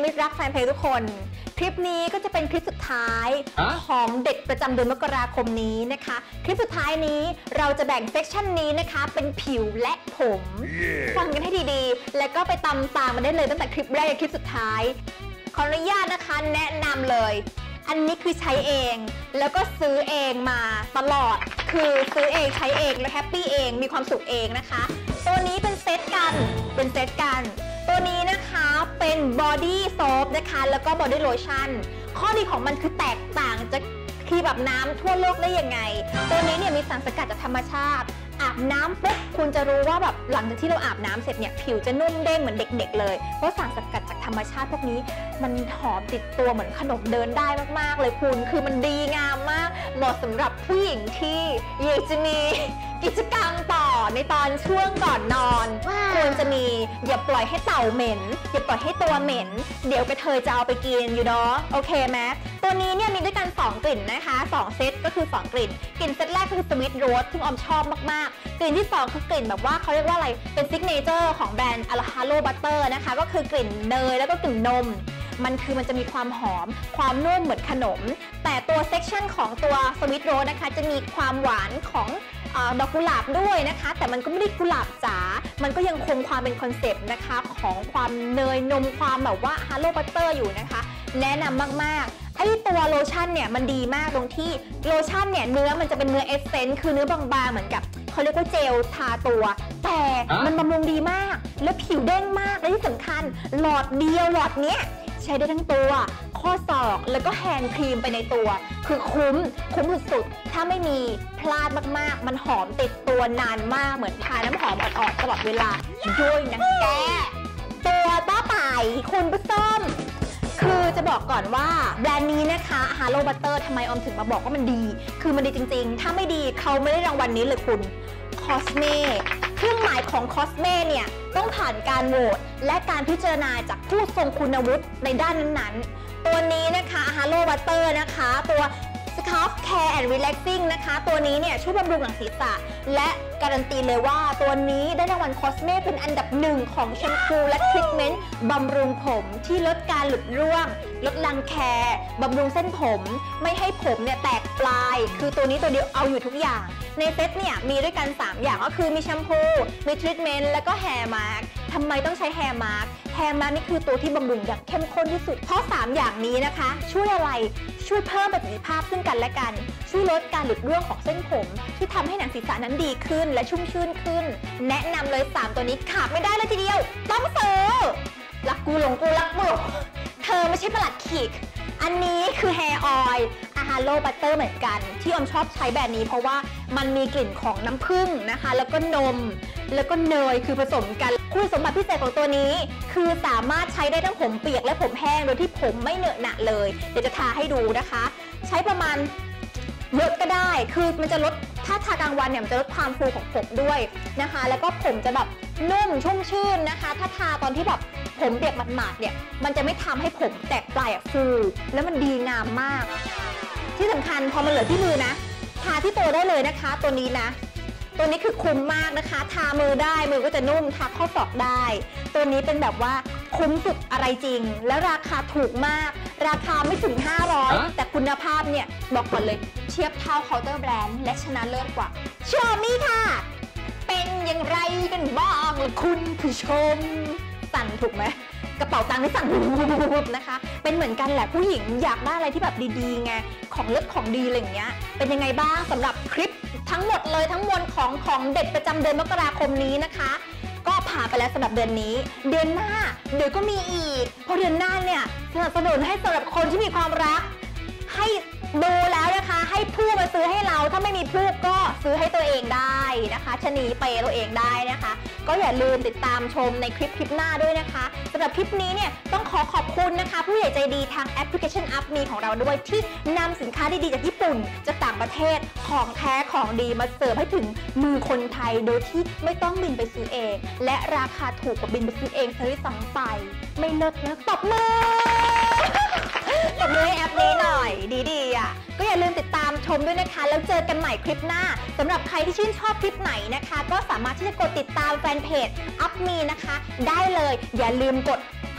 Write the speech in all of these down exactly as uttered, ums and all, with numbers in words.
มิตรรักแฟนเพลงทุกคนคลิปนี้ก็จะเป็นคลิปสุดท้ายของเด็ดประจำเดือนมกราคมนี้นะคะคลิปสุดท้ายนี้เราจะแบ่งเซกชันนี้นะคะเป็นผิวและผม yeah. ฟังกันให้ดีๆแล้วก็ไปตามตามมาได้เลยตั้งแต่คลิปแรกจนคลิปสุดท้ายขออนุญาตนะคะแนะนำเลยอันนี้คือใช้เองแล้วก็ซื้อเองมาตลอดคือซื้อเองใช้เองแล้วแฮปปี้เองมีความสุขเองนะคะตัวนี้เป็นเซตกันเป็นเซตกันตัวนี้นะคะเป็นบอดี้โซฟนะคะแล้วก็บอดี้โลชั่นข้อดีของมันคือแตกต่างจากครีมอาบน้ำทั่วโลกได้ยังไงตัวนี้เนี่ยมีสารสกัดจากธรรมชาติอาบน้ำปุ๊บคุณจะรู้ว่าแบบหลังจากที่เราอาบน้ำเสร็จเนี่ยผิวจะนุ่มเด้งเหมือนเด็กๆเลยเพราะสารสกัดจากธรรมชาติพวกนี้มันหอมติดตัวเหมือนขนมเดินได้มากๆเลยคุณคือมันดีงามมากเหมาะสำหรับผู้หญิงที่อยากจะมีกิจกรรมต่อในตอนช่วงก่อนนอนควรจะมีอย่าปล่อยให้เต่าเหม็นอย่าปล่อยให้ตัวเหม็นเดี๋ยวกระเทยจะเอาไปกินอยู่เนาะโอเคไหมตัวนี้เนี่ยมีด้วยกันสองกลิ่นนะคะสองเซตก็คือสองกลิ่นกลิ่นเซตแรกก็คือสวิตโรสซึ่งออมชอบมากๆกลิ่นที่สองคือกลิ่นแบบว่าเขาเรียกว่าอะไรเป็นซิกเนเจอร์ของแบรนด์อะฮาโลบัตเตอร์นะคะก็คือกลิ่นเนยแล้วก็กลิ่นนมมันคือมันจะมีความหอมความนุ่มเหมือนขนมแต่ตัวเซกชันของตัวสวิตโรสนะคะจะมีความหวานของดอกกุหลาบด้วยนะคะแต่มันก็ไม่ได้กุหลาบจ๋ามันก็ยังคงความเป็นคอนเซปต์นะคะของความเนยนมความแบบว่าฮาโลบัตเตอร์อยู่นะคะแนะนำมากๆไอ้ตัวโลชั่นเนี่ยมันดีมากตรงที่โลชั่นเนี่ยเนื้อมันจะเป็นเนื้อเอสเซนส์คือเนื้อบางๆเหมือนกับเขาเรียกว่าเจลทาตัวแต่มันบำรุงดีมากแล้วผิวเด้งมากและที่สำคัญหลอดเดียวหลอดเนี้ยใช้ได้ทั้งตัวข้อศอกแล้วก็แฮนด์ครีมไปในตัวคือคุ้มคุ้มสุดๆถ้าไม่มีพลาดมากๆมันหอมติดตัวนานมากเหมือนทาน้ำหอมอ่อนๆตลอดเวลาด้วยนะแกตัวต้าไต่คุณผู้ชมคือจะบอกก่อนว่าแบรนด์นี้นะคะฮาโลบัตเตอร์ทำไมออมถึงมาบอกว่ามันดีคือมันดีจริงๆถ้าไม่ดีเขาไม่ได้รางวัลนี้เลยคุณคอสเมเครื่องหมายของคอสเมเนี่ยต้องผ่านการโหวตและการพิจารณาจากผู้ทรงคุณวุฒิในด้านนั้นๆตัวนี้นะคะฮาโลบัตเตอร์นะคะตัว Scalp Care and Relaxing นะคะตัวนี้เนี่ยช่วยบำรุงหนังศีรษะและการันตีเลยว่าตัวนี้ได้รางวัลคอสเมเป็นอันดับหนึ่งของแชมพูและทรีทเมนต์บำรุงผมที่ลดการหลุดร่วงลดรังแคบำรุงเส้นผมไม่ให้ผมเนี่ยแตกปลายคือตัวนี้ตัวเดียวเอาอยู่ทุกอย่างในเซตเนี่ยมีด้วยกันสามอย่างก็คือมีแชมพูมีทรีทเมนต์แล้วก็แฮร์มาร์กทำไมต้องใช้แฮร์มาร์กแฮร์มาร์กนี่คือตัวที่บำรุงอย่างเข้มข้นที่สุดเพราะสามอย่างนี้นะคะช่วยอะไรช่วยเพิ่มประสิทธิภาพซึ่งกันและกันช่วยลดการหลุดร่วงของเส้นผมที่ทำให้หนังศีรษะนั้นดีขึ้นและชุ่มชื่นขึ้นแนะนำเลยสามตัวนี้ขาดไม่ได้เลยทีเดียวต้องซื้อรักกูหลงกูรักกูเธอไม่ใช่ประหลัดขีกอันนี้คือแฮร์ออยล์อะฮาโลบัตเตอร์เหมือนกันที่ออมชอบใช้แบบนี้เพราะว่ามันมีกลิ่นของน้ำผึ้งนะคะแล้วก็นมแล้วก็เนยคือผสมกันคุณสมบัติพิเศษของตัวนี้คือสามารถใช้ได้ทั้งผมเปียกและผมแห้งโดยที่ผมไม่เหนอะหนะเลยเดี๋ยวจะทาให้ดูนะคะใช้ประมาณลดก็ได้คือมันจะลดถ้าทากลางวันเนี่ยมันจะลดความฟูของผมด้วยนะคะแล้วก็ผมจะแบบนุ่มชุ่มชื่นนะคะถ้าทาตอนที่แบบผมเปียกหมาดๆเนี่ยมันจะไม่ทำให้ผมแตกปลายฟูแล้วมันดีงามมากที่สำคัญพอมันเหลือที่มือนะทาที่ตัวได้เลยนะคะตัวนี้นะตัวนี้คือคุ้มมากนะคะทามือได้มือก็จะนุ่มทาข้อศอกได้ตัวนี้เป็นแบบว่าคุ้มสุดอะไรจริงและราคาถูกมากราคาไม่ถึงห้าร้อยแต่คุณภาพเนี่ยบอกก่อนเลยเทียบเท่าเคาน์เตอร์แบรนด์และชนะเลิศกว่าชมนี่ค่ะเป็นอย่างไรกันบ้างคุณผู้ชมสั่นถูกไหมกระเป๋าตังค์ที่สั่นบุบๆนะคะเป็นเหมือนกันแหละผู้หญิงอยากได้อะไรที่แบบดีๆไงของเลิศของดีอะไรอย่างเงี้ยเป็นยังไงบ้างสำหรับคลิปทั้งหมดเลยทั้งมวลของของเด็ดประจำเดือนมกราคมนี้นะคะก็ผ่านไปแล้วสำหรับเดือนนี้เดือนหน้าเดี๋ยวก็มีอีกเพราะเดือนหน้าเนี่ยสนับสนุนให้สำหรับคนที่มีความรักให้ดูแล้วนะคะให้ผู้มาซื้อให้เราถ้าไม่มีผู้ก็ซื้อให้ตัวเองได้นะคะชะนีเปย์ตัวเองได้นะคะก็อย่าลืมติดตามชมในคลิปคลิปหน้าด้วยนะคะสำหรับคลิปนี้เนี่ยต้องขอขอบคุณนะคะผู้ใหญ่ใจดีทางแอปพลิเคชัน อัพ มี ของเราด้วยที่นำสินค้าดีๆจากญี่ปุ่นจากต่างประเทศของแท้ของดีมาเสิร์ฟให้ถึงมือคนไทยโดยที่ไม่ต้องบินไปซื้อเองและราคาถูกกว่าบินไปซื้อเองซะด้วยซ้ำไปไม่เลิกนะตบมือตบมือให้แอปนี้หน่อยดีๆอ่ะก็อย่าลืมติดตามชมด้วยนะคะแล้วเจอกันใหม่คลิปหน้าสำหรับใครที่ชื่นชอบคลิปไหนนะคะก็สามารถที่จะกดติดตามแฟนเพจ อัพ มี นะคะได้เลยอย่าลืมกด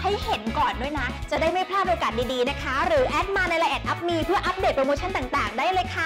ให้เห็นก่อนด้วยนะจะได้ไม่พลาดโอกาสดีๆนะคะหรือแอดมาในไลน์แอดอัพมีเพื่ออัปเดตโปรโมชั่นต่างๆได้เลยค่ะ